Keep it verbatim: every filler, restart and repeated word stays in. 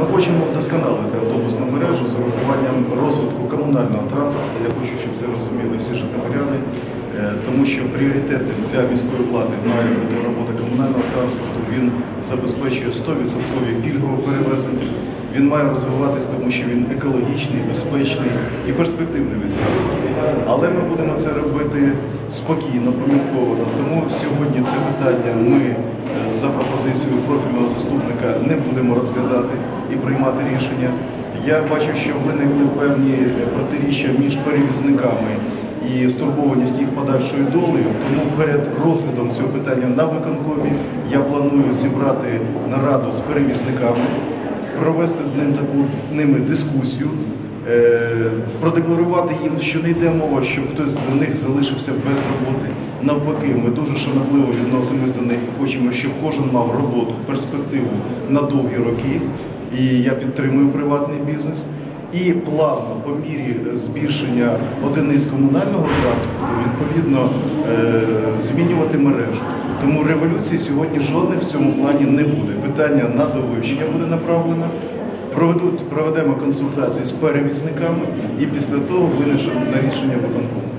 Ми хочемо вдосконалити автобусну мережу з урахуванням розвитку комунального транспорту. Я хочу, щоб це розуміли всі житомиряни, тому що пріоритетом для міської влади має бути робота комунального транспорту. Він забезпечує сто відсотків пільгове перевезення. Він має розвиватися, тому що він екологічний, безпечний і перспективний від транспорту. Але ми будемо це робити спокійно, помірковано. Тому сьогодні це питання ми за пропозицією профільного заступника не будемо розглядати і приймати рішення. Я бачу, що виникли певні протиріччя між перевізниками і стурбованість їх подальшою долею. Тому перед розглядом цього питання на виконкомі я планую зібрати нараду з перевізниками, провести з ним таку ними дискусію, е, продекларувати їм, що не йде мова, щоб хтось з них залишився без роботи. Навпаки, ми дуже шанобливо відносимося до них і хочемо, щоб кожен мав роботу, перспективу на довгі роки. І я підтримую приватний бізнес. І плавно, по мірі збільшення одиниць комунального транспорту, відповідно, е, змінювати мережу. Тому революції сьогодні жодних в цьому плані не буде. Питання на довивчення буде направлено, проведуть, проведемо консультації з перевізниками і після того винесемо на рішення виконкому.